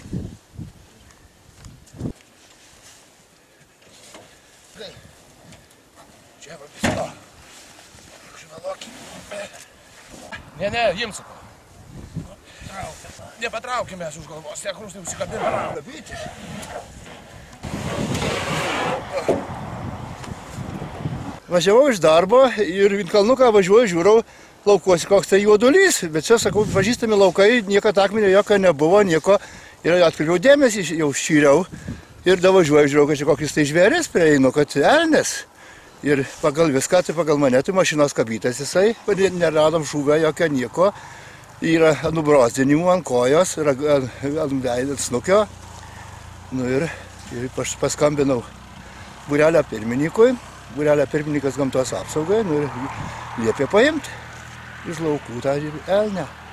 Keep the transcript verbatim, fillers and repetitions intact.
Čia va visko. Žinalokį. Ne, ne, imsiu. Nepatraukime mes už galvos, tiek rūstai užsikabinę. Kabyti. Važiavau iš darbo ir į kalnuką važiuoju, žiūrau laukuosi, koks tai juodulys. Bet čia, sakau, pažįstami laukai, nieko takminio jokio nebuvo, nieko. Ir atkreipiau dėmesį, jau šyriau. Ir davažiuoju, žiūrau, kad čia kokis tai žvėris prieinu, kad elnias. Ir pagal viską, tai pagal mane, tai mašinos kabytas jisai, neradom šūvio jokio nieko. Yra nubrozdinimų ant kojos, ant veido snukio. Nu ir, ir paskambinau būrelio pirmininkui. Būrelio pirmininkas gamtos apsaugai, nu ir liepė paimti iš laukų tą elnią.